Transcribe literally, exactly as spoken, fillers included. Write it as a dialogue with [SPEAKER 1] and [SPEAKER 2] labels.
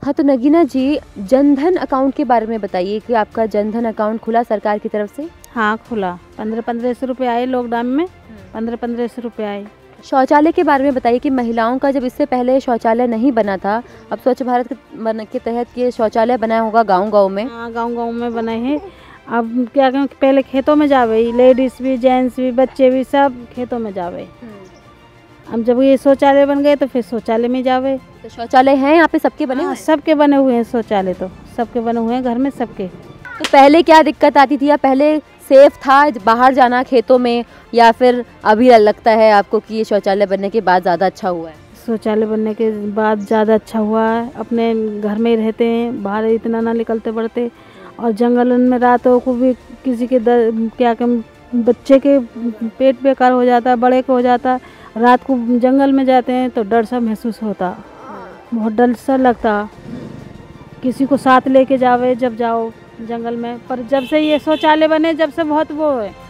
[SPEAKER 1] हाँ, तो नगीना जी, जनधन अकाउंट के बारे में बताइए कि आपका जनधन अकाउंट खुला सरकार की तरफ से?
[SPEAKER 2] हाँ खुला, पंद्रह पंद्रह सौ रुपये आए लॉकडाउन में, पंद्रह पंद्रह सौ रुपये आए।
[SPEAKER 1] शौचालय के बारे में बताइए कि महिलाओं का जब इससे पहले शौचालय नहीं बना था, अब स्वच्छ भारत के बन के तहत ये शौचालय बनाया होगा गांव-गांव में।
[SPEAKER 2] हाँ गांव-गांव में बनाए हैं। अब क्या कहें, पहले खेतों में जावे, लेडीज़ भी जेंट्स भी बच्चे भी सब खेतों में जावे। अब जब ये शौचालय बन गए तो फिर शौचालय में जावे।
[SPEAKER 1] तो शौचालय हैं यहाँ पे सबके बने
[SPEAKER 2] हाँ
[SPEAKER 1] हुए?
[SPEAKER 2] सबके बने हुए हैं शौचालय, तो सबके बने हुए हैं घर में सबके।
[SPEAKER 1] तो पहले क्या दिक्कत आती थी, या पहले सेफ था बाहर जाना खेतों में, या फिर अभी लगता है आपको कि ये शौचालय बनने के बाद ज़्यादा अच्छा हुआ है?
[SPEAKER 2] शौचालय बनने के बाद ज़्यादा अच्छा हुआ है। अपने घर में ही रहते हैं, बाहर इतना ना निकलते पड़ते। और जंगल में रातों को भी किसी के दर, क्या कम बच्चे के पेट बेकार हो जाता है, बड़े को हो जाता, रात को जंगल में जाते हैं तो डर सा महसूस होता, बहुत डर सा लगता। किसी को साथ लेके जावे जब जाओ जंगल में, पर जब से ये शौचालय बने जब से बहुत वो है,